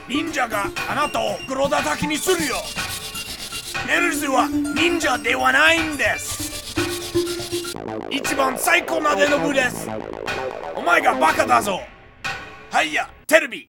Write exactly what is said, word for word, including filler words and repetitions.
忍者があなたを黒叩きにするよ。エルズは忍者ではないんです。一番最高までの部です。お前がバカだぞ。はいやテレビ。